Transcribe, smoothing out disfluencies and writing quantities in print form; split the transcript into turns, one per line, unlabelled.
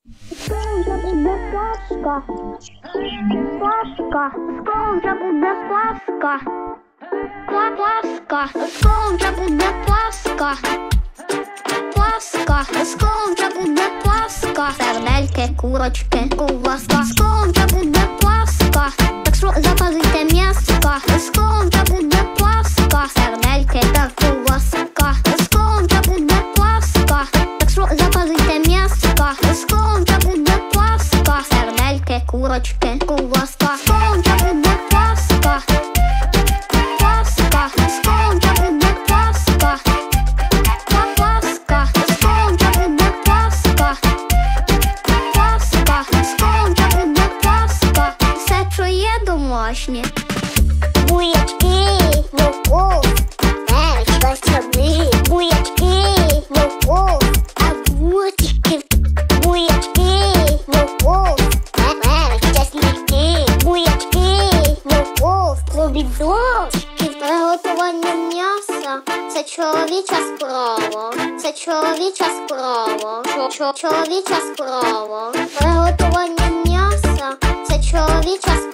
Скоро вже буде Пасха. Пасха. Скоро вже буде Пасха. Пасха. Скоро вже буде Пасха. Пасха. Скоро вже буде Пасха. Сердельки, курочки, ковбаска. Скоро вже буде Пасха. Так що запазуйте м'яска. Скоро вже буде Пасха. Сердельки та ковбаска. Скоро вже буде Пасха. Так що запазуйте м'яска. Скоро вже буде Пасха. Сердельки, курочки, ковбаска. Скоро вже буде Пасха. Пасха. Скоро вже буде Пасха. Пасха. Скоро вже буде Пасха. Пасха. Скоро вже буде Пасха. Все, що є домашнє.
Буячки, морков, перчик, строби. Буячки, морков, огурчики. Буячки, морков, перчик, чесники. Буячки, морков, помідорчики.
Приготування м'яса – це чоловіча справа. Це чоловіча справа. Чоловіча справа. Приготування м'яса – це чоловіча справа.